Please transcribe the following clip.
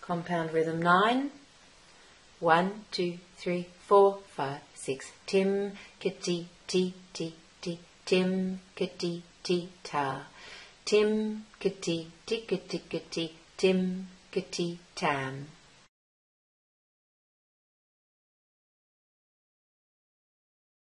Compound rhythm 9. 1, 2, 3, 4, 5, 6. Tim, kitty, ti, ti, ti. Tim, kitty, ti, ta. Tim, kitty, tickety, kitty. Tim, kitty, tam.